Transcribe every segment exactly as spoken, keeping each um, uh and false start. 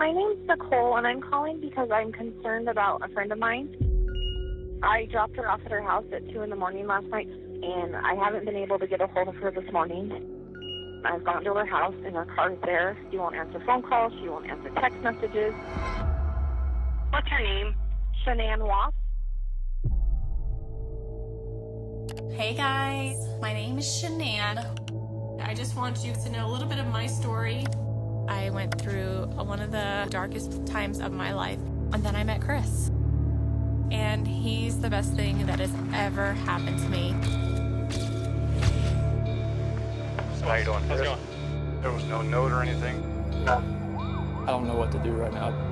My name's Nicole, and I'm calling because I'm concerned about a friend of mine. I dropped her off at her house at two in the morning last night, and I haven't been able to get a hold of her this morning. I've gone to her house, and her car's there. She won't answer phone calls. She won't answer text messages. What's her name? Shanann Wass. Hey guys, my name is Shanann. I just want you to know a little bit of my story. I went through one of the darkest times of my life, and then I met Chris. And he's the best thing that has ever happened to me. So how you doing? How's it going? There was no note or anything? I don't know what to do right now.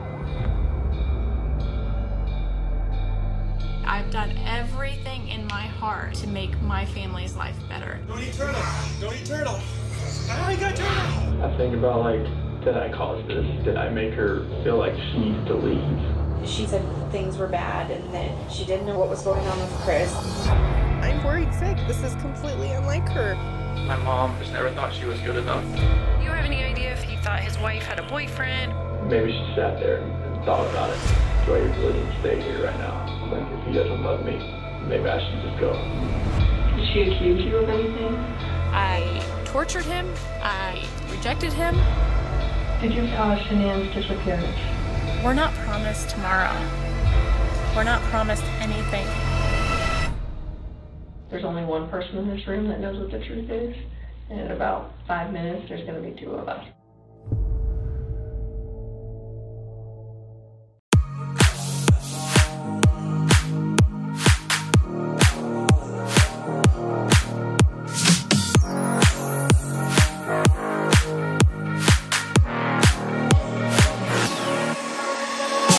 I've done everything in my heart to make my family's life better. Don't eat turtle! Don't eat turtle! Ah, you got turtle! I think about, like, did I cause this? Did I make her feel like she needs to leave? She said things were bad and that she didn't know what was going on with Chris. I'm worried sick. This is completely unlike her. My mom just never thought she was good enough. You don't have any idea if he thought his wife had a boyfriend? Maybe she sat there and thought about it. Do I really need to stay here right now? Like, if he doesn't love me, maybe I should just go. Did she accuse you of anything? I tortured him. I rejected him. Did you cause Shanann's disappearance? We're not promised tomorrow. We're not promised anything. There's only one person in this room that knows what the truth is. And in about five minutes, there's going to be two of us.